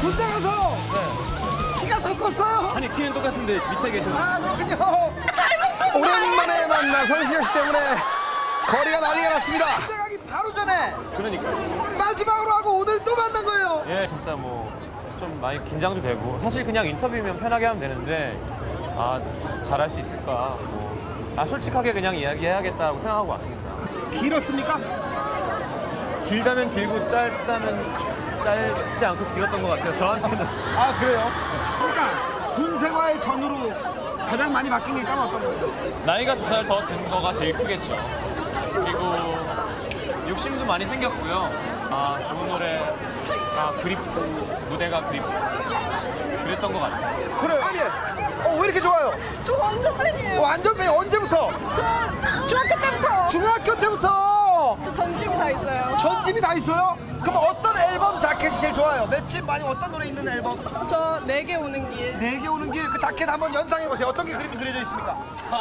군대 가서 키가 더 컸어요? 아니 키는 똑같은데 밑에 계셔서. 아 그렇군요. 오랜만에 만나 성시경 씨 때문에 거리가 난리가 났습니다. 군대 가기 바로 전에 그러니까요. 마지막으로 하고 오늘 또 만난 거예요. 예, 진짜 뭐 좀 많이 긴장도 되고 사실 그냥 인터뷰면 편하게 하면 되는데 아 잘할 수 있을까 뭐 솔직하게 그냥 이야기해야겠다고 생각하고 왔습니다. 길었습니까? 길다면 길고 짧다면 짧지 않고 길었던 것 같아요. 저한테는. 아 그래요? 그러니까 군 생활 전후로 가장 많이 바뀐 게 있다면 어떤 거예요? 나이가 2살 더 든 거가 제일 크겠죠. 그리고 욕심도 많이 생겼고요. 좋은 노래 그립고 무대가 그립고 그랬던 것 같아요. 그래요? 아니 왜 이렇게 좋아요? 저 완전 팬이에요. 완전 팬 언제부터? 저 중학교 때부터. 중학교 때부터 저 전집이 다 있어요. 전집이 다 있어요? 그럼 어떤 앨범 자켓이 제일 좋아요? 맷집 많이 어떤 노래 있는 앨범? 저 4개 오는 길. 4개 오는 길 그 자켓 한번 연상해 보세요. 어떤 게 그림이 그려져 있습니까?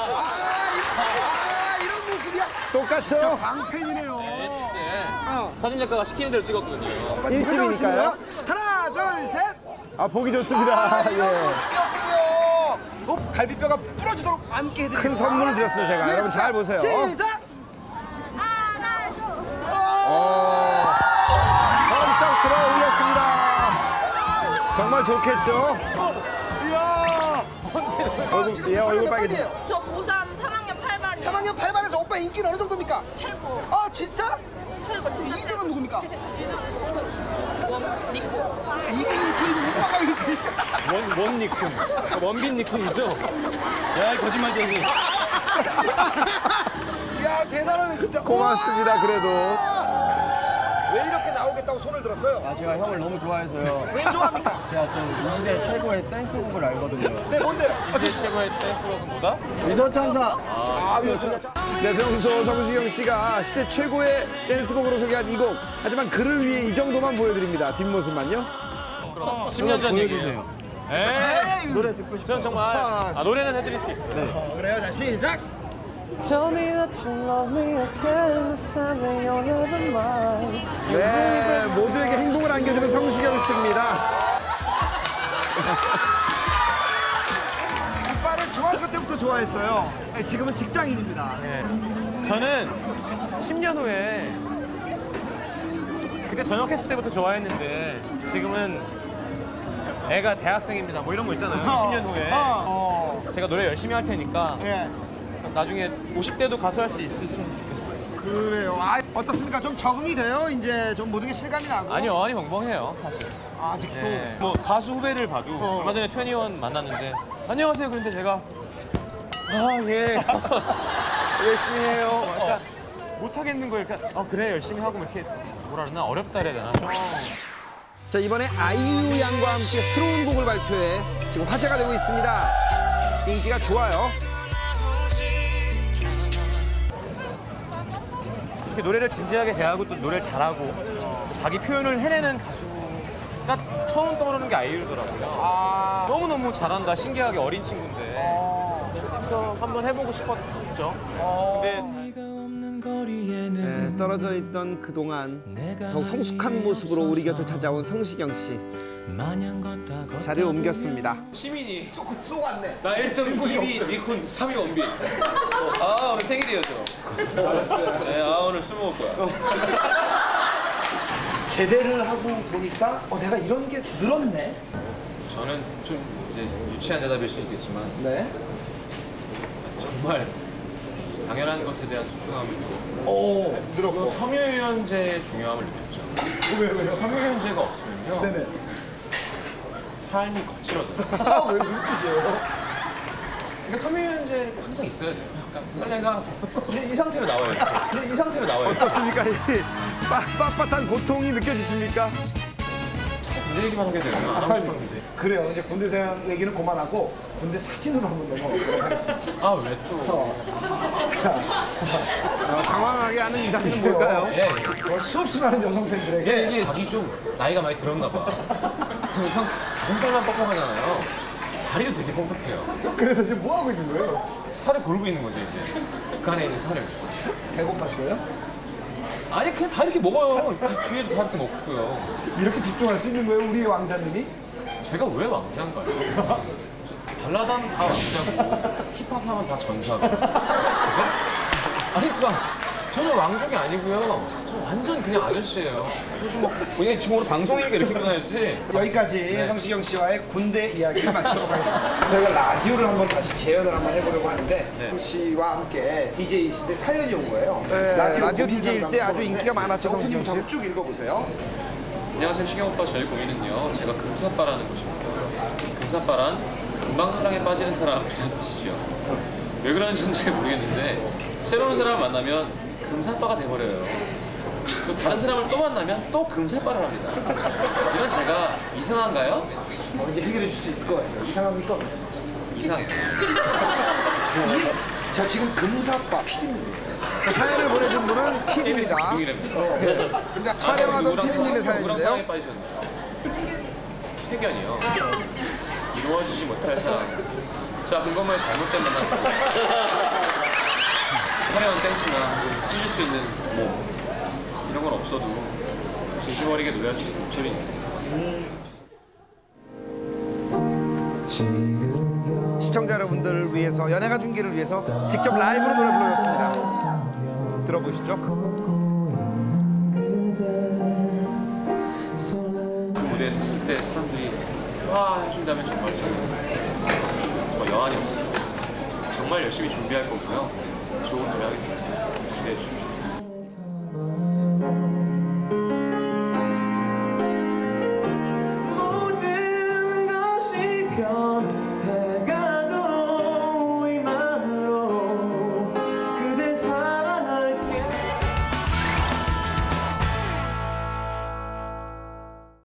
이런 모습이야? 똑같죠? 진짜 광팬이네요. 사진 작가가 시키는 대로 찍었거든요. 일집이니까요. 하나, 둘, 셋. 보기 좋습니다. 이런 모습이었군요. 갈비뼈가 부러지도록 앉게 해드리겠습니다. 큰 선물을 드렸어요, 제가. 여러분 잘 보세요. 시작. 번쩍 들어 올렸습니다. 정말 좋겠죠? 이야. 얼굴 빨개져요. 저 고3 3학년 8반이요. 3학년 8반에서 오빠 인기는 어느 정도입니까? 최고. 진짜? 최고 진짜. 2등은 누굽니까? 니코. 2등이 둘이 오빠가 이렇게. 원 니콘. 원빈 니콘이죠? 야, 거짓말쟁이. 이야, 대단하네, 진짜. 고맙습니다, 그래도. 왜 이렇게 나오겠다고 손을 들었어요? 제가 형을 너무 좋아해서요. 왜 좋아합니까? 제가 또 이 시대 최고의 댄스곡을 알거든요. 네, 뭔데요? 이제 최고의 댄스곡은 뭐다? 미소천사. 네, 평소 성시경 씨가 시대 최고의 댄스곡으로 소개한 이 곡. 하지만 그를 위해 이 정도만 보여드립니다. 뒷모습만요. 10년 전 얘기예요. 에이, 노래 듣고 싶어요. 전 정말 노래는 해드릴 수 있어요. 그래요, 자, 시작. Tell me that you love me again. This time that you're never mine. 네, 모두에게 행복을 안겨주는 성시경 씨입니다. 오빠를 중학교 때부터 좋아했어요. 네, 지금은 직장인입니다. 네. 저는 10년 후에 그때 전역했을 때부터 좋아했는데 지금은 애가 대학생입니다. 뭐 이런 거 있잖아요. 10년 후에 제가 노래 열심히 할 테니까 예. 나중에 50대도 가수 할 수 있으면 좋겠어요. 그래요. 어떻습니까? 좀 적응이 돼요? 이제 좀 모든 게 실감이 나고? 아니요, 아니 멍멍해요 사실. 아직도? 네. 뭐 가수 후배를 봐도 얼마 전에 21 만났는데 안녕하세요. 그런데 제가 예 열심히 해요. 그러니까 못 하겠는 거예요. 그러니까 그래 열심히 하고 이렇게 뭐라 그러나 어렵다 해야 되나 좀. 자, 이번에 아이유 양과 함께 새로운 곡을 발표해 지금 화제가 되고 있습니다. 인기가 좋아요. 이렇게 노래를 진지하게 대하고 또 노래를 잘하고 자기 표현을 해내는 가수가 처음 떠오르는 게 아이유더라고요. 너무너무 잘한다. 신기하게 어린 친구인데. 그래서 한번 해보고 싶었죠. 근데 네, 떨어져 있던 그동안 더욱 성숙한 모습으로 우리 곁을 찾아온 성시경 씨. 자리를 옮겼습니다. 시민이 쏘았네. 나 1등 2위 니콘 3위 원빈. 오늘 생일이에요 저. 네, 오늘 술 먹을 거야. 제대를 하고 보니까 내가 이런 게 늘었네. 저는 좀 이제 유치한 대답일 수 있겠지만 네. 정말 당연한 것에 대한 소중함을 느꼈고 늘었고. 섬유유연제의 중요함을 느꼈죠. 왜요? 섬유유연제가 없으면요 네네. 삶이 거칠어져요. 왜 무슨 뜻이에요? 그러니까 섬유유연제는 항상 있어야 돼요. 그러니까 내가 이 상태로 나와요. 이렇게. 이 상태로 나와요. 어떻습니까? 이 빳빳한 고통이 느껴지십니까? 군대 얘기만 하게 되면 안 하고 싶었는데. 그래요. 이제 군대 생활 얘기는 그만하고 군대 사진으로 한번 넘어가도록 하겠습니다. 왜 또? 당황하게 하는 이 사진은 뭘까요? 예. 수없이 많은 여성 팬들에게 이게 자기 좀 나이가 많이 들었나 봐. 우선 가슴살만 뻑뻑하잖아요. 다리도 되게 뻑뻑해요. 그래서 지금 뭐 하고 있는 거예요? 살을 고르고 있는 거죠 이제. 그 안에 있는 살을. 배고팠어요? 아니 그냥 다 이렇게 먹어요. 뒤에도 다 이렇게 먹고요. 이렇게 집중할 수 있는 거예요, 우리 왕자님이? 제가 왜 왕자인가요? 발라드하면 다 왕자고 힙합하면 다 전사고. 그죠? 아니 그러니까 저는 왕족이 아니고요. 저 완전 그냥 아저씨예요. 요즘 뭐 그냥 지금 오늘 방송이니까 이렇게 입고 다녔지. 여기까지 성시경 씨와의 군대 이야기를 마치도록 하겠습니다. 저희가 라디오를 한번 다시 재현을 한번 해보려고 하는데 성 씨와 함께 DJ이신데 사연이 온 거예요. 라디오 DJ일 때 아주 인기가 많았죠, 성시경 씨. 한번 쭉 읽어보세요. 안녕하세요 시경 오빠. 저희 공연은요 제가 금사빠라는 곳입니다. 금사빠란 금방 사랑에 빠지는 사람이라는 뜻이죠. 왜 그런지는 잘 모르겠는데 새로운 사람을 만나면 금사빠가 돼버려요. 또 다른 사람을 또 만나면 또 금사빠를 합니다. 이런 제가 이상한가요? 이제 해결해 줄 수 있을 것 같아요. 이상합니까? 이상해요. 자, 지금 금사빠 PD님입니다. 사연을 보내준 분은 PD입니다. 공이랍니다. 촬영하던 PD님의 사연인데요. 사랑에 빠지셨네요. 태견이요. 이루어지지 못할 사랑. 자, 그것만 잘못된 만남. 화려한 댄스나 찢을 수 있는 몸 이런 건 없어도 진심 어리게 노래할 수 있는 목소리는 있어요. 시청자 여러분들을 위해서, 연예가 중계를 위해서 직접 라이브로 노래 불러줬습니다. 들어보시죠. 그 무대에 섰을 때 사람들이 와 해준다면 정말 저 여한이 없어요. 정말 열심히 준비할 거고요. 좋은 노래 하겠습니다. 기대해 주십시오.